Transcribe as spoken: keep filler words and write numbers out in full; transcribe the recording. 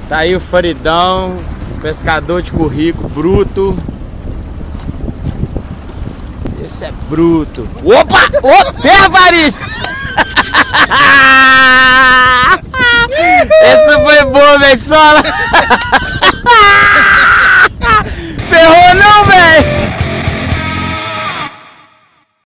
Tá aí o Faridão, pescador de currículo, bruto. Esse é bruto. Opa! Opa! Ferra, Faris! Esse foi bom, velho, sola!